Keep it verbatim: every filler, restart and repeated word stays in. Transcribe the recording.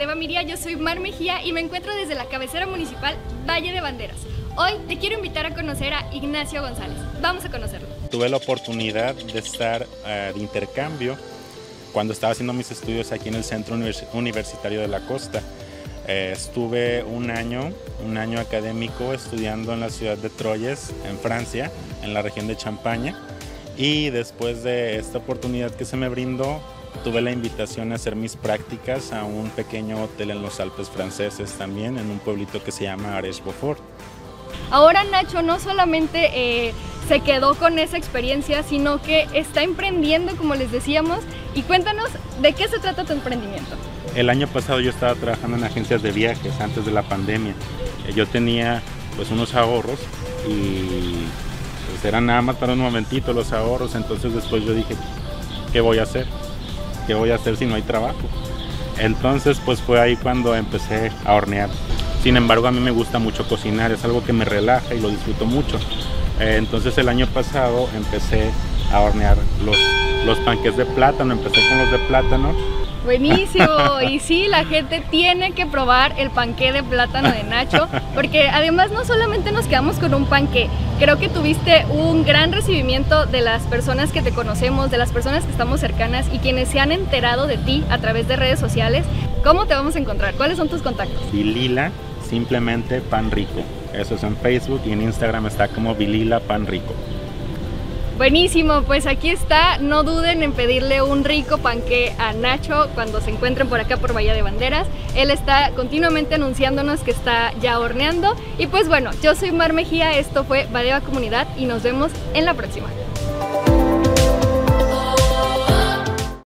Badeva Miria, yo soy Mar Mejía y me encuentro desde la cabecera municipal Valle de Banderas. Hoy te quiero invitar a conocer a Ignacio González. Vamos a conocerlo. Tuve la oportunidad de estar uh, de intercambio cuando estaba haciendo mis estudios aquí en el Centro Univers Universitario de la Costa. Eh, estuve un año, un año académico estudiando en la ciudad de Troyes, en Francia, en la región de Champaña. Y después de esta oportunidad que se me brindó, tuve la invitación a hacer mis prácticas a un pequeño hotel en los Alpes franceses también, en un pueblito que se llama Arèche-Beaufort. Ahora Nacho no solamente eh, se quedó con esa experiencia, sino que está emprendiendo, como les decíamos. Y cuéntanos, ¿de qué se trata tu emprendimiento? El año pasado yo estaba trabajando en agencias de viajes antes de la pandemia. Yo tenía pues unos ahorros y pues, eran nada más para un momentito los ahorros. Entonces después yo dije, ¿qué voy a hacer? ¿Qué voy a hacer si no hay trabajo? Entonces pues fue ahí cuando empecé a hornear. Sin embargo, a mí me gusta mucho cocinar, es algo que me relaja y lo disfruto mucho. Eh, entonces el año pasado empecé a hornear los, los panqués de plátano, empecé con los de plátano. Buenísimo, y sí, la gente tiene que probar el panqué de plátano de Nacho, porque además no solamente nos quedamos con un panqué, creo que tuviste un gran recibimiento de las personas que te conocemos, de las personas que estamos cercanas y quienes se han enterado de ti a través de redes sociales. ¿Cómo te vamos a encontrar? ¿Cuáles son tus contactos? Vilila, simplemente Pan Rico. Eso es en Facebook y en Instagram está como Vilila Pan Rico. Buenísimo, pues aquí está, no duden en pedirle un rico panqué a Nacho cuando se encuentren por acá por Bahía de Banderas. Él está continuamente anunciándonos que está ya horneando. Y pues bueno, yo soy Mar Mejía, esto fue Badeva Comunidad y nos vemos en la próxima.